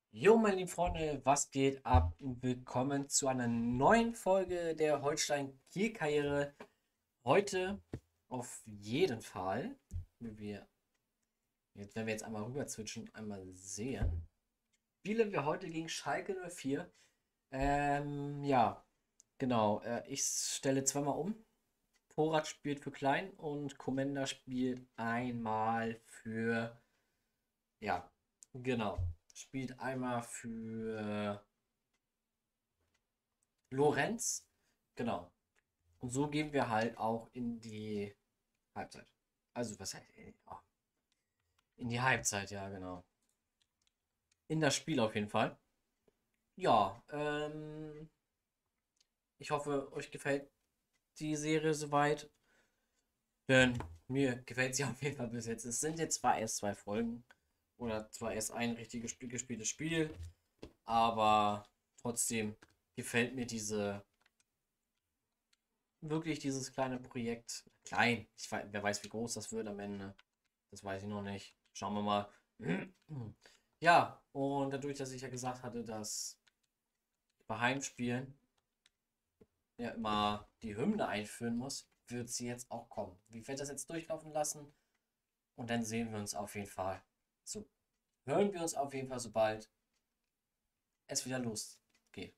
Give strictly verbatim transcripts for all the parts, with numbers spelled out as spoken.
Jo, meine lieben Freunde, was geht ab? Willkommen zu einer neuen Folge der Holstein-Kiel-Karriere. Heute auf jeden Fall, wie wir, jetzt, wenn wir jetzt einmal rüber switchen, einmal sehen, spielen wir heute gegen Schalke null vier. Ähm, ja, genau. Äh, ich stelle zweimal um. Porat spielt für Klein und Komenda spielt einmal für, ja, genau. Spielt einmal für Lorenz. Genau. Und so gehen wir halt auch in die Halbzeit. Also, was heißt, äh, ja, in die Halbzeit, ja, genau. In das Spiel auf jeden Fall. Ja, ähm, ich hoffe, euch gefällt die Serie soweit. Denn mir gefällt sie auf jeden Fall bis jetzt. Es sind jetzt zwar erst zwei Folgen oder zwar erst ein richtiges Spiel, gespieltes Spiel, aber trotzdem gefällt mir diese wirklich dieses kleine Projekt. Klein. Ich weiß, wer weiß, wie groß das wird am Ende. Das weiß ich noch nicht. Schauen wir mal. Ja, und dadurch, dass ich ja gesagt hatte, dass bei Heimspielen ja immer die Hymne einführen muss, wird sie jetzt auch kommen. Ich werde das jetzt durchlaufen lassen und dann sehen wir uns auf jeden Fall. So, hören wir uns auf jeden Fall, sobald es wieder losgeht.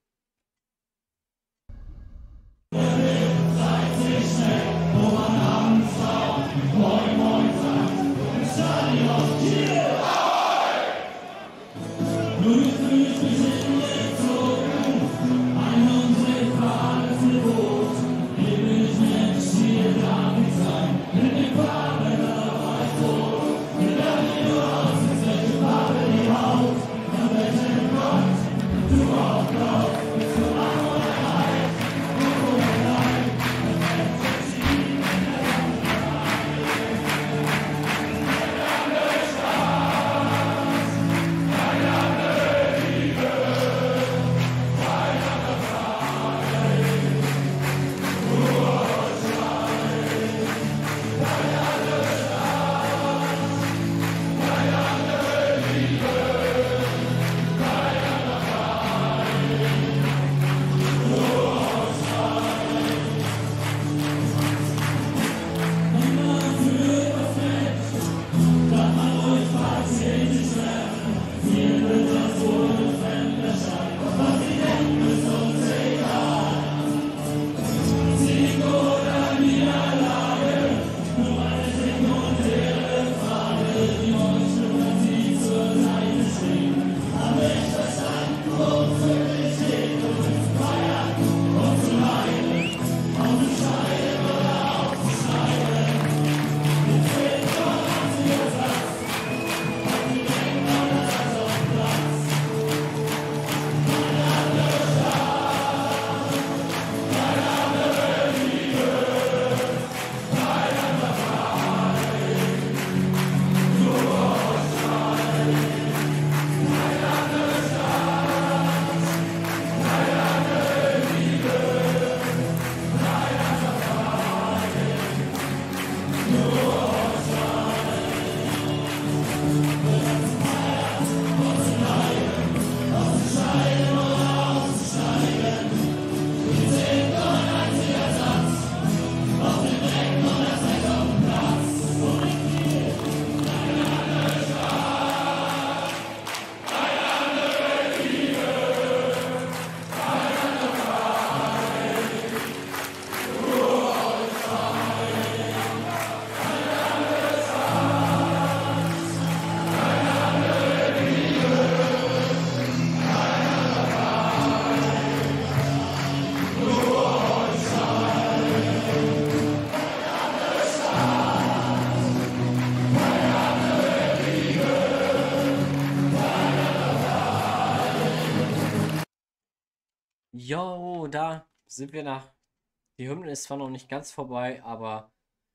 Jo, da sind wir nach. Die Hymne ist zwar noch nicht ganz vorbei, aber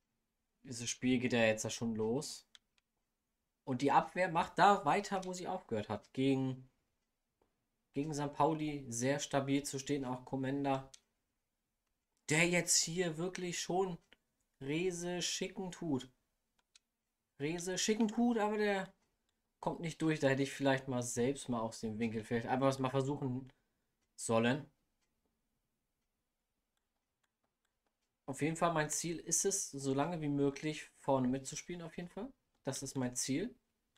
dieses Spiel geht ja jetzt ja schon los. Und die Abwehr macht da weiter, wo sie aufgehört hat. Gegen, gegen Sankt Pauli sehr stabil zu stehen, auch Komenda. Der jetzt hier wirklich schon Rese schicken tut. Rese schicken tut, aber der kommt nicht durch. Da hätte ich vielleicht mal selbst mal aus dem Winkel vielleicht einfach was mal versuchen sollen. Auf jeden Fall, mein Ziel ist es, so lange wie möglich vorne mitzuspielen, auf jeden Fall. Das ist mein Ziel.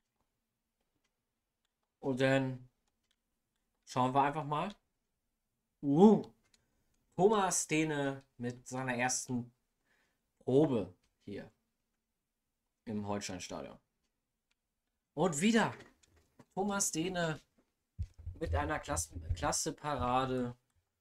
Und dann schauen wir einfach mal. Uh, Thomas Dehne mit seiner ersten Probe hier im Holsteinstadion. Und wieder Thomas Dehne mit einer Klasse, Klasse Parade.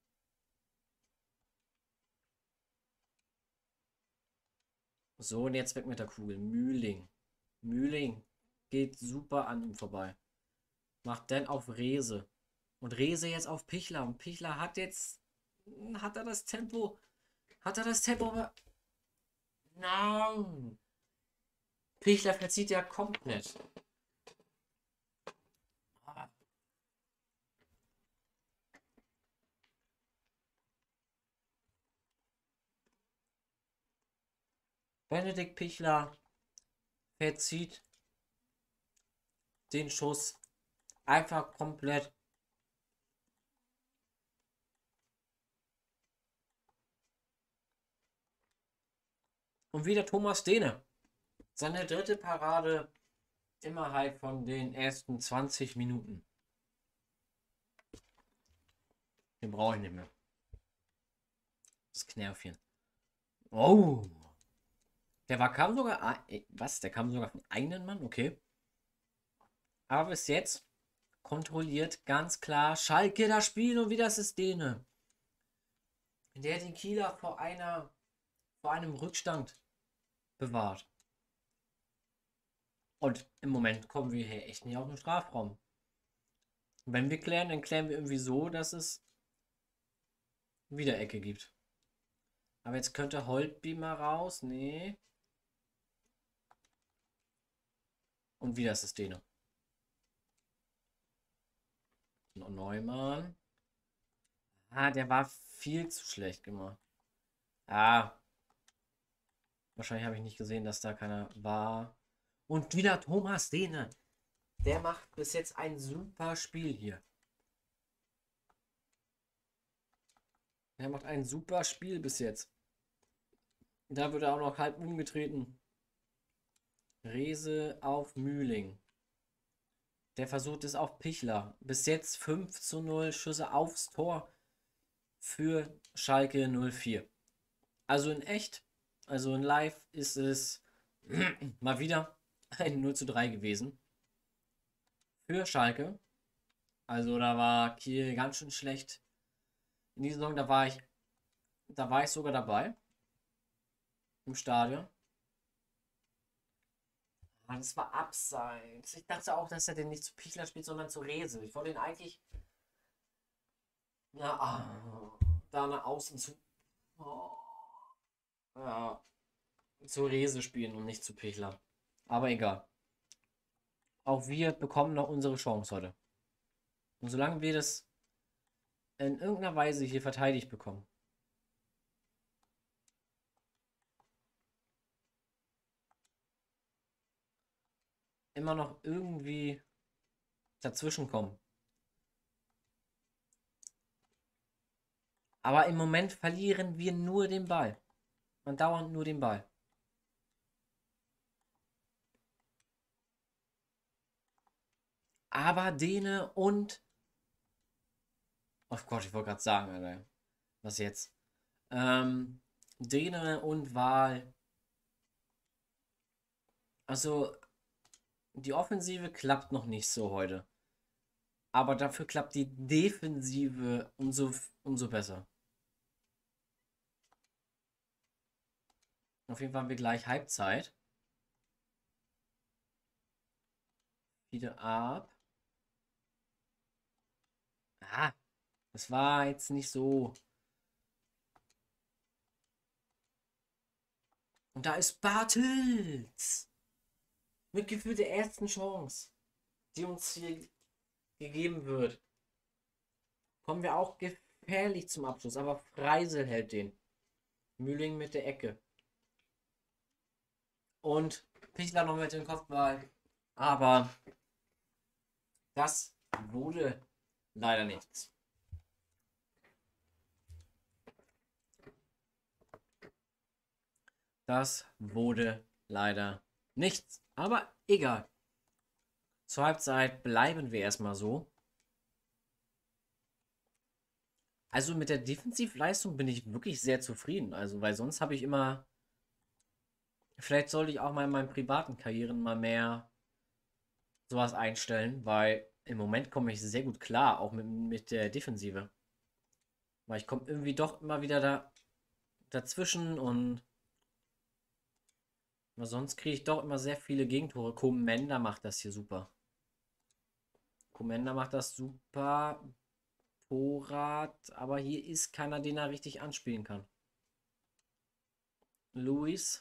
So, und jetzt weg mit der Kugel. Mühling. Mühling geht super an ihm vorbei. Macht dann auf Rehse. Und Rehse jetzt auf Pichler. Und Pichler hat jetzt. Hat er das Tempo? Hat er das Tempo? Nein. Pichler verzieht ja komplett. Benedikt Pichler verzieht den Schuss einfach komplett. Und wieder Thomas Dehne. Seine dritte Parade innerhalb von den ersten zwanzig Minuten. Den brauche ich nicht mehr. Das Knärfchen. Oh. Der war, kam sogar. Was? Der kam sogar von einem Mann? Okay. Aber bis jetzt kontrolliert ganz klar Schalke das Spiel und wieder ist es Dehne. Der den Kieler vor einer. vor einem Rückstand bewahrt. Und im Moment kommen wir hier echt nicht auf den Strafraum. Wenn wir klären, dann klären wir irgendwie so, dass es wieder Ecke gibt. Aber jetzt könnte Holtby mal raus. Nee. Und wieder ist es Dehne. Neumann. Ah, der war viel zu schlecht gemacht. Ah. Wahrscheinlich habe ich nicht gesehen, dass da keiner war. Und wieder Thomas Dehne. Der macht bis jetzt ein super Spiel hier. Der macht ein super Spiel bis jetzt. Da wird er auch noch halb umgetreten. Rehse auf Mühling. Der versucht es auf Pichler. Bis jetzt fünf zu null Schüsse aufs Tor für Schalke null vier. Also in echt, also in live ist es mal wieder ein null zu drei gewesen. Für Schalke. Also da war Kiel ganz schön schlecht. In dieser Saison, da war ich, da war ich sogar dabei. Im Stadion. Ah, das war abseits. Ich dachte auch, dass er den nicht zu Pichler spielt, sondern zu Rehse. Ich wollte ihn eigentlich na, ah, da nach außen zu, oh, ja, zu Rehse spielen und nicht zu Pichler. Aber egal. Auch wir bekommen noch unsere Chance heute. Und solange wir das in irgendeiner Weise hier verteidigt bekommen, immer noch irgendwie dazwischen kommen. Aber im Moment verlieren wir nur den Ball. Und dauernd nur den Ball. Aber Dehne und. Oh Gott, ich wollte gerade sagen, Alter. Was jetzt? Ähm, Dehne und Wahl. Also, die Offensive klappt noch nicht so heute. Aber dafür klappt die Defensive umso, umso besser. Auf jeden Fall haben wir gleich Halbzeit. Wieder ab. Ah, das war jetzt nicht so. Und da ist Bartels. Mit gefühlt der ersten Chance, die uns hier gegeben wird. Kommen wir auch gefährlich zum Abschluss. Aber Freisel hält den. Mühling mit der Ecke. Und Pichler noch mit dem Kopfball. Aber Das wurde leider nichts. Das wurde leider nichts. Aber egal. Zur Halbzeit bleiben wir erstmal so. Also mit der Defensivleistung bin ich wirklich sehr zufrieden. Also, weil sonst habe ich immer. Vielleicht sollte ich auch mal in meinen privaten Karrieren mal mehr sowas einstellen, weil im Moment komme ich sehr gut klar, auch mit, mit der Defensive. Weil ich komme irgendwie doch immer wieder da dazwischen und aber sonst kriege ich doch immer sehr viele Gegentore. Komenda macht das hier super. Komenda macht das super. Porat, aber hier ist keiner, den er richtig anspielen kann. Luis.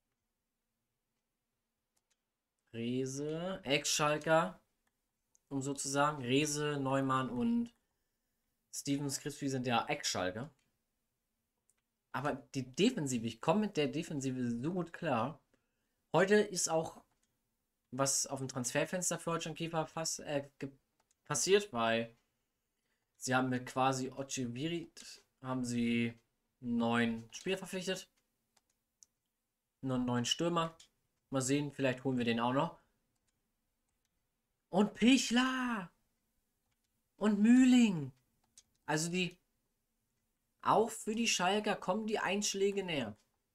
Rese. Ex-Schalker. Um sozusagen. Rese, Neumann und Stevens Crispy sind ja Ex-Schalker. Aber die Defensive, ich komme mit der Defensive so gut klar. Heute ist auch was auf dem Transferfenster für Holstein Kiefer pass äh, passiert, weil sie haben mit quasi Ocevirit haben sie einen neuen Spieler verpflichtet. Einen neuen Stürmer. Mal sehen, vielleicht holen wir den auch noch. Und Pichler! Und Mühling! Also die. Auch für die Schalker kommen die Einschläge näher.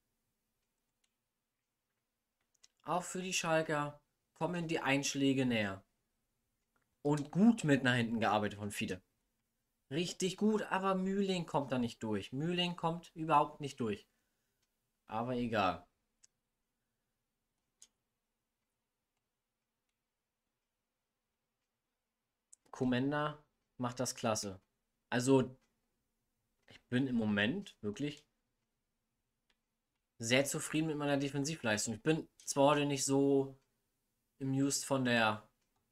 Auch für die Schalker kommen die Einschläge näher. Und gut mit nach hinten gearbeitet von Fiete. Richtig gut, aber Mühling kommt da nicht durch. Mühling kommt überhaupt nicht durch. Aber egal. Komenda macht das klasse. Also, ich bin im Moment wirklich sehr zufrieden mit meiner Defensivleistung. Ich bin zwar heute nicht so amused von der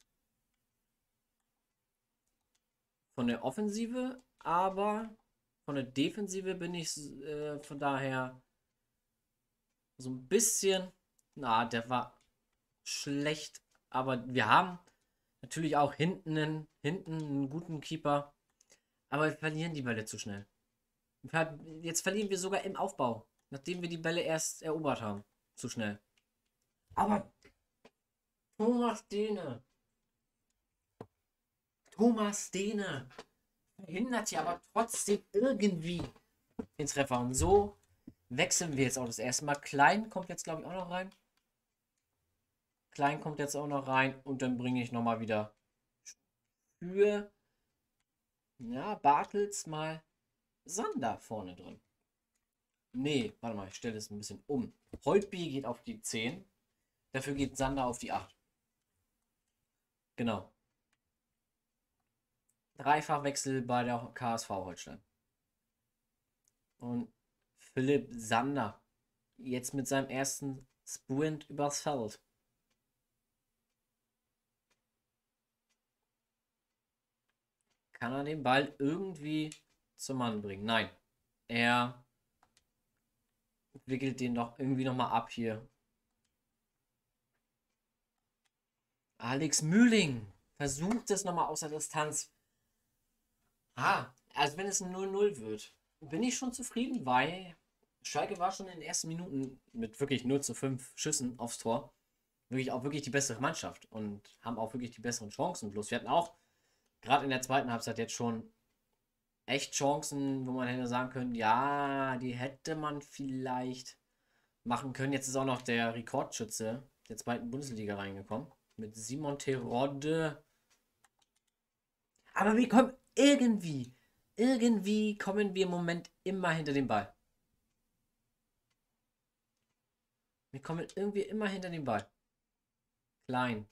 von der Offensive, aber von der Defensive bin ich äh, von daher so ein bisschen, na, der war schlecht, aber wir haben natürlich auch hinten einen, hinten einen guten Keeper, aber wir verlieren die Bälle zu schnell. Jetzt verlieren wir sogar im Aufbau, nachdem wir die Bälle erst erobert haben. Zu schnell. Aber Thomas Dehne. Thomas Dehne verhindert ja aber trotzdem irgendwie den Treffer. Und so wechseln wir jetzt auch das erste Mal. Klein kommt jetzt, glaube ich, auch noch rein. Klein kommt jetzt auch noch rein. Und dann bringe ich nochmal wieder für ja, Bartels mal Sander vorne drin. Nee, warte mal, ich stelle es ein bisschen um. Holtby geht auf die zehn. Dafür geht Sander auf die acht. Genau. Dreifachwechsel bei der K S V Holstein. Und Philipp Sander. Jetzt mit seinem ersten Sprint übers Feld. Kann er den Ball irgendwie zum Mann bringen? Nein. Er wickelt den doch irgendwie nochmal ab hier. Alex Mühling versucht es nochmal aus der Distanz. Ah, also wenn es ein null null wird, bin ich schon zufrieden, weil Schalke war schon in den ersten Minuten mit wirklich null zu fünf Schüssen aufs Tor wirklich auch wirklich die bessere Mannschaft und haben auch wirklich die besseren Chancen. Bloß wir hatten auch gerade in der zweiten Halbzeit jetzt schon echt Chancen, wo man hätte sagen können, ja, die hätte man vielleicht machen können. Jetzt ist auch noch der Rekordschütze der zweiten Bundesliga reingekommen mit Simon Terodde. Aber wir kommen irgendwie, irgendwie kommen wir im Moment immer hinter den Ball. Wir kommen irgendwie immer hinter den Ball. Klein.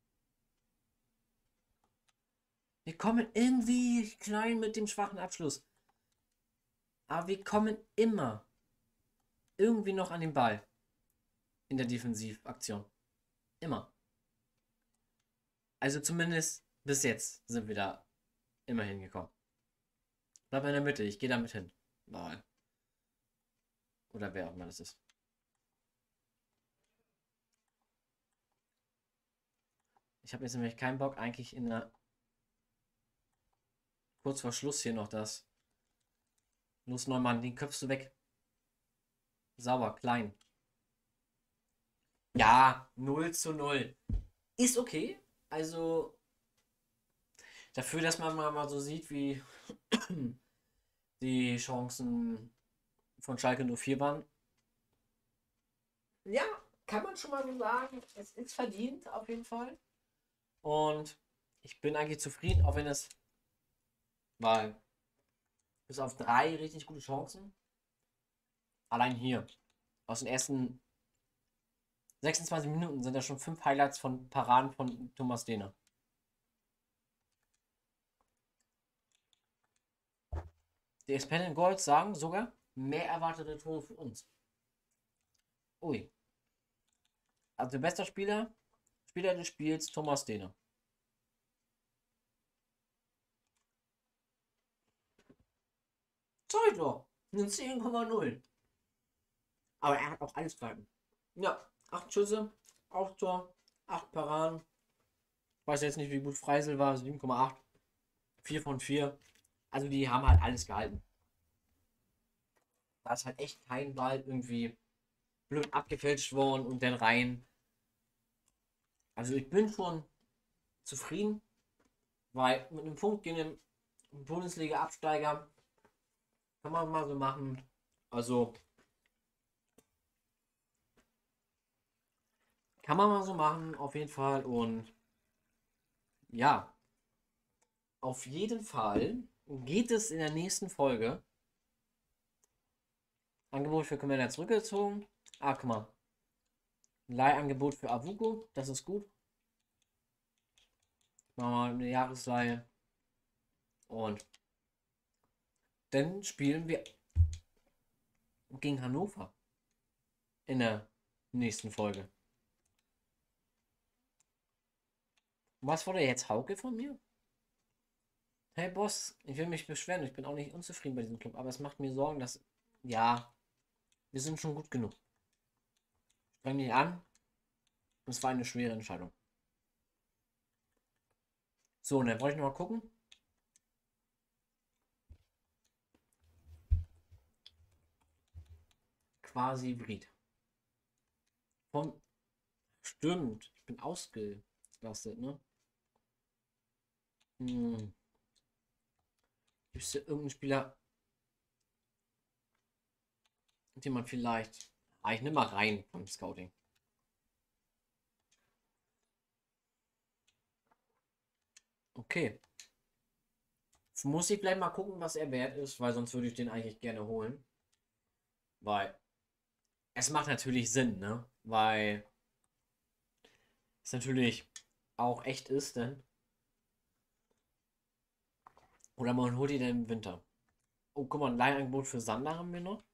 Wir kommen irgendwie klein mit dem schwachen Abschluss. Aber wir kommen immer irgendwie noch an den Ball. In der Defensivaktion. Immer. Also zumindest bis jetzt sind wir da immer hingekommen. Bleib in der Mitte, ich gehe da mit hin. Mal. Oder wer auch immer das ist. Ich habe jetzt nämlich keinen Bock, eigentlich in der kurz vor Schluss hier noch das. Los, Neumann, den köpfst du weg. Sauber, klein. Ja, null zu null. Ist okay. Also, dafür, dass man mal, mal so sieht, wie die Chancen von Schalke null vier waren. Ja, kann man schon mal so sagen. Es ist verdient, auf jeden Fall. Und ich bin eigentlich zufrieden, auch wenn es, weil bis auf drei richtig gute Chancen. Allein hier. Aus den ersten sechsundzwanzig Minuten sind da schon fünf Highlights von Paraden von Thomas Dehner. Die Experten Gold sagen sogar mehr erwartete Tore für uns. Ui. Also bester Spieler, Spieler des Spiels, Thomas Dehner. Zeig doch. Eine zehn Komma null. Aber er hat auch alles gehalten. Ja, acht Schüsse, acht Tor, acht Paraden. Ich weiß jetzt nicht, wie gut Freisel war, sieben Komma acht. vier von vier. Also die haben halt alles gehalten. Da ist halt echt kein Ball irgendwie blöd abgefälscht worden und dann rein. Also ich bin schon zufrieden, weil mit einem Punkt gegen den Bundesliga-Absteiger kann man mal so machen. Also kann man mal so machen, auf jeden Fall. Und ja, auf jeden Fall geht es in der nächsten Folge. Angebot für Commander zurückgezogen. Ah, guck mal. Leihangebot für Avuko, das ist gut. Machen wir mal eine Jahresleihe. Und dann spielen wir gegen Hannover in der nächsten Folge. Was wurde jetzt Hauke von mir? Hey Boss, ich will mich beschweren, ich bin auch nicht unzufrieden bei diesem Club, aber es macht mir Sorgen, dass, ja, wir sind schon gut genug. Streng dich an. Es war eine schwere Entscheidung. So, und dann wollte ich noch mal gucken. Quasi Hybrid. Vom. Stimmt, ich bin ausgelastet, ne? Hm. Gibt es irgendeinen Spieler, den man vielleicht. Ah, ich nehme mal rein vom Scouting. Okay. Jetzt muss ich gleich mal gucken, was er wert ist, weil sonst würde ich den eigentlich gerne holen. Weil es macht natürlich Sinn, ne? Weil es natürlich auch echt ist, denn. Oder man holt ihn dann im Winter. Oh, guck mal, ein Leihangebot für Sander haben wir noch.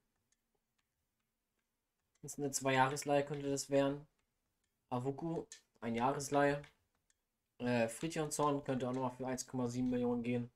Das ist eine Zwei-Jahresleihe, könnte das werden. Avuku, ein Jahresleihe. Äh, Fridtjonsson könnte auch noch mal für eins Komma sieben Millionen gehen.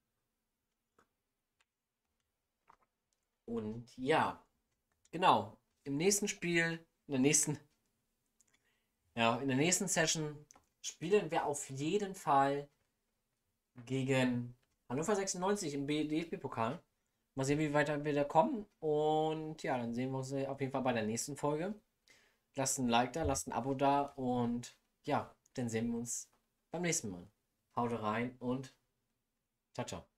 Und ja, genau. Im nächsten Spiel, in der nächsten, ja, in der nächsten Session spielen wir auf jeden Fall gegen Hannover sechsundneunzig im D F B-Pokal. Mal sehen, wie weiter wir da kommen. Und ja, dann sehen wir uns auf jeden Fall bei der nächsten Folge. Lasst ein Like da, lasst ein Abo da und ja, dann sehen wir uns beim nächsten Mal. Haut rein und ciao, ciao.